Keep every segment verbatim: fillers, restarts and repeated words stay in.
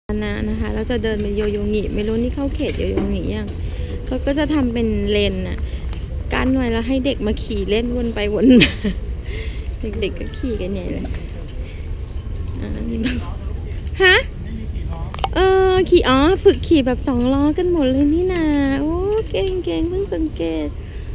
นะนะคะเราจะเดินเป็นโยโยงิไม่รู้นี่เข้าเขตโยโยงิยังเขาก็จะทำเป็นเลนน่ะกั้นไว้แล้วให้เด็กมาขี่เล่นวนไปวนมาเด็กๆก็ขี่กันใหญ่เลยอ่านี่บ้างฮะเออขี่อ๋อฝึกขี่แบบสองล้อกันหมดเลยนี่นาโอ้เก่งเก่งเพิ่งสังเกต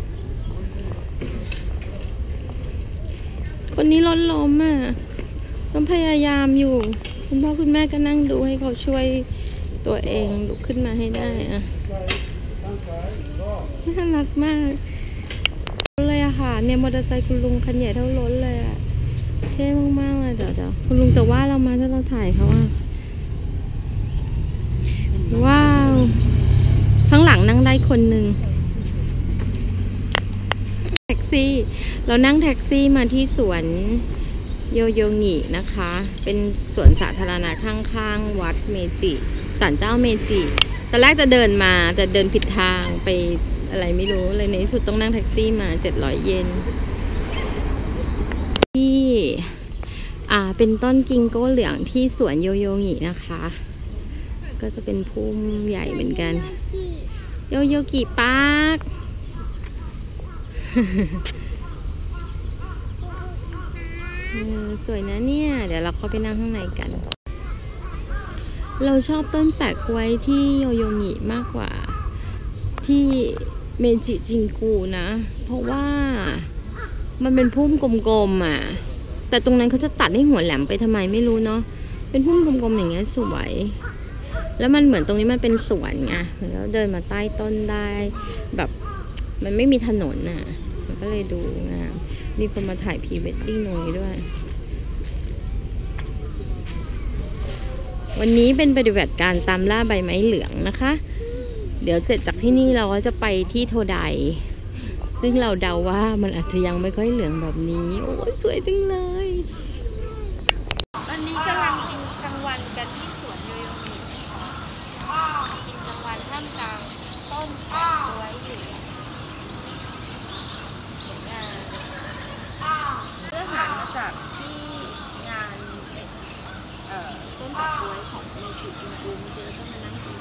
คนนี้ล้นล้มอ่ะต้องพยายามอยู่คุณพ่อคุณแม่ก็นั่งดูให้เขาช่วยตัวเองลุกขึ้นมาให้ได้อ่ะน่ารักมากเลยอะค่ะเนี่ยมอเตอร์ไซค์คุณลุงคันใหญ่เท่ารถเลยอะเท่มากๆเลยเดี๋ยวเดี๋ยวคุณลุงแต่ว่าเรามาถ้าเราถ่ายเขาอะว้าวข้างหลังนั่งได้คนหนึ่งแท็กซี่เรานั่งแท็กซี่มาที่สวนโยโยงินะคะเป็นสวนสาธารณะข้างๆวัดเมจิศาลเจ้าเมจิตอนแรกจะเดินมาแต่เดินผิดทางไปอะไรไม่รู้เลยในที่สุดต้องนั่งแท็กซี่มาเจ็ดร้อยเยนที่อ่าเป็นต้นกิงโก้เหลืองที่สวนโยโยงินะคะก็จะเป็นพุ่มใหญ่เหมือนกันโยโยกิปาร์คสวยนะเนี่ยเดี๋ยวเราเข้าไปนั่งข้างในกันเราชอบต้นแปะกล้วยที่โยโยงิมากกว่าที่เมจิจิงกูนะเพราะว่ามันเป็นพุ่มกลมๆอ่ะแต่ตรงนั้นเขาจะตัดให้หัวแหลมไปทำไมไม่รู้เนาะเป็นพุ่มกลมๆอย่างเงี้ยสวยแล้วมันเหมือนตรงนี้มันเป็นสวนไงแล้วเดินมาใต้ต้นได้แบบมันไม่มีถนนน่ะมันก็เลยดูงามมีคนมาถ่ายพรีเวดดิ้งตรงนี้ด้วยวันนี้เป็นปฏิบัติการตามล่าใบไม้เหลืองนะคะเดี๋ยวเสร็จจากที่นี่เราก็จะไปที่โทไดซึ่งเราเดาว่ามันอาจจะยังไม่ค่อยเหลืองแบบนี้โอ้ยสวยจังเลยตอนนี้กำลังกินกลางวันกันที่สวนโยโยงินะคะกินกลางวันท่ามกลางต้นแปะกล้วยเหลืองสวยงามเพื่อหามาจากที่งานเอ่อต้นแปะกล้วยของเมจิจิงกูเจอต้องมานั่งกิน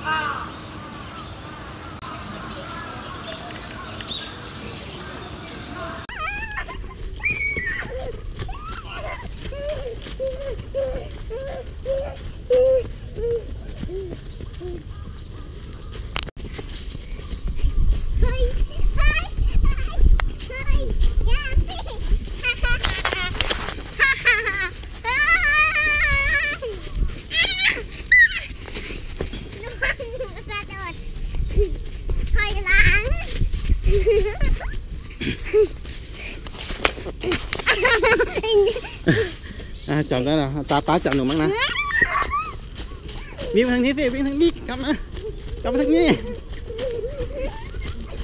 จับได้แล้วตาป้าจับหนูมั้งนะวิ่งทางนี้สิวิ่งทางนี้กลับมากลับมาทางนี้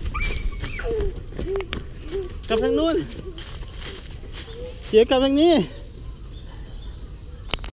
กลับทางนู้นเดี๋ยวกลับทางนี้